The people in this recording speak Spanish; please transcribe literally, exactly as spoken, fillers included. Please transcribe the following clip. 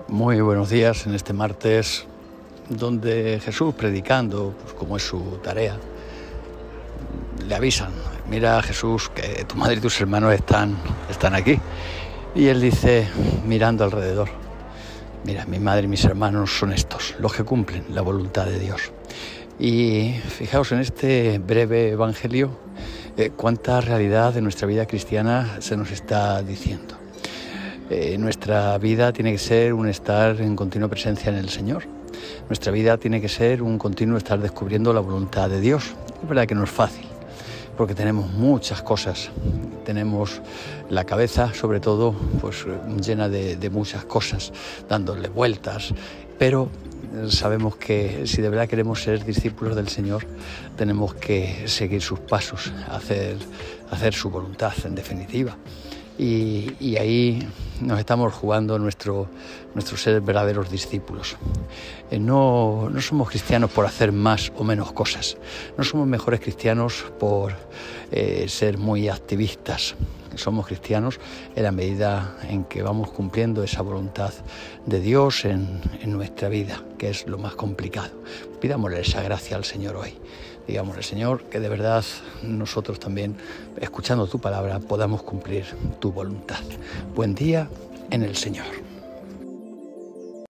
Muy buenos días en este martes, donde Jesús, predicando, pues como es su tarea, le avisan: mira, Jesús, que tu madre y tus hermanos están, están aquí. Y él dice, mirando alrededor: mira, mi madre y mis hermanos son estos, los que cumplen la voluntad de Dios. Y fijaos en este breve evangelio eh, cuánta realidad de nuestra vida cristiana se nos está diciendo. Eh, nuestra vida tiene que ser un estar en continua presencia en el Señor. Nuestra vida tiene que ser un continuo estar descubriendo la voluntad de Dios. Es verdad que no es fácil, porque tenemos muchas cosas. Tenemos la cabeza, sobre todo, pues llena de, de muchas cosas, dándole vueltas. Pero sabemos que si de verdad queremos ser discípulos del Señor, tenemos que seguir sus pasos, hacer, hacer su voluntad, en definitiva. Y, y ahí nos estamos jugando nuestro, nuestro ser verdaderos discípulos. Eh, no, no somos cristianos por hacer más o menos cosas. No somos mejores cristianos por eh, ser muy activistas. Somos cristianos en la medida en que vamos cumpliendo esa voluntad de Dios en, en nuestra vida, que es lo más complicado. Pidámosle esa gracia al Señor hoy. Digámosle: Señor, que de verdad nosotros también, escuchando tu palabra, podamos cumplir tu voluntad. Buen día en el Señor.